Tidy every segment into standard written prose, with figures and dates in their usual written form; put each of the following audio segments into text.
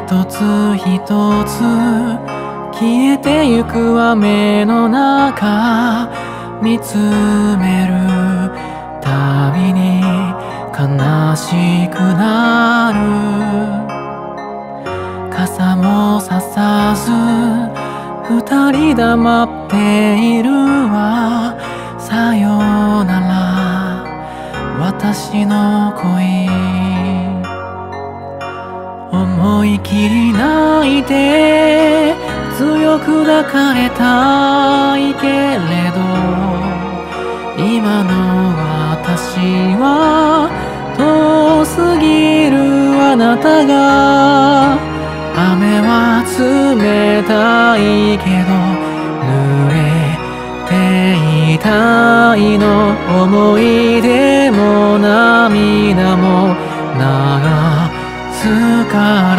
一つ一つ消えてゆく雨の中見つめるたびに悲しくなる。傘もささず二人黙っているわ。さよなら私の恋。思い切り泣いて強く抱かれたいけれど、今の私は遠すぎるあなたが。雨は冷たいけど濡れていたいの。思い出も涙も流すから。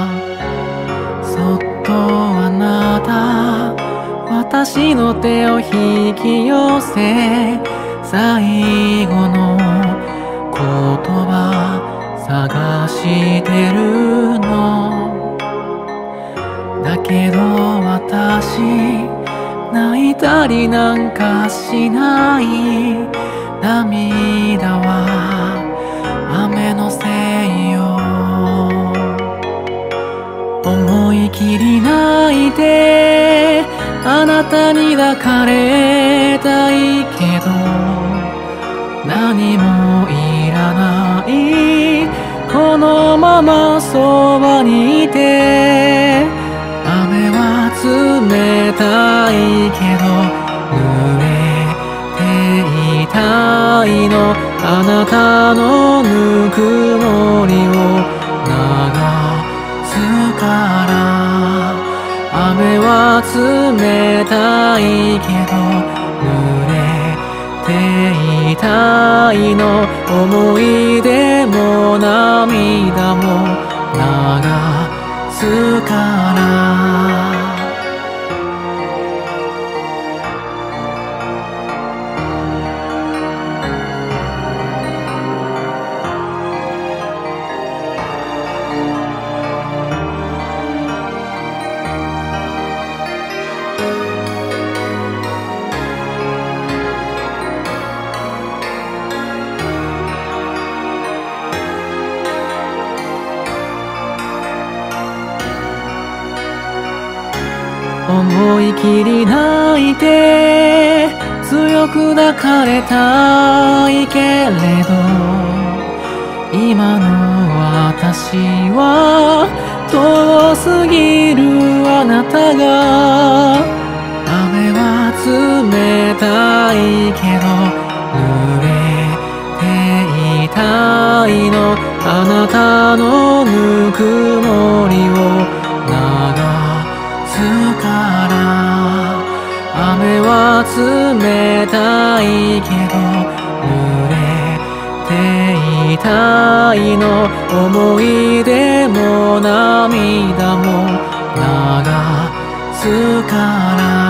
そっとあなた私の手を引き寄せ、最後の言葉探してるの。だけど私泣いたりなんかしない。涙は雨のせいよ。思い切り泣いてあなたに抱かれたいけど、何もいらない。このままそばにいて。雨は冷たいけど濡れていたいの。あなたのぬくもりを流すから。雨は冷たいけど濡れていたいの。思い出も涙も流すから。思い切り泣いて強く抱かれたいけれど、今の私は遠すぎるあなたが。雨は冷たいけど濡れていたいの。あなたのぬくもりを流すから。雨は冷たいけど濡れていたいの。思い出も涙も流すから。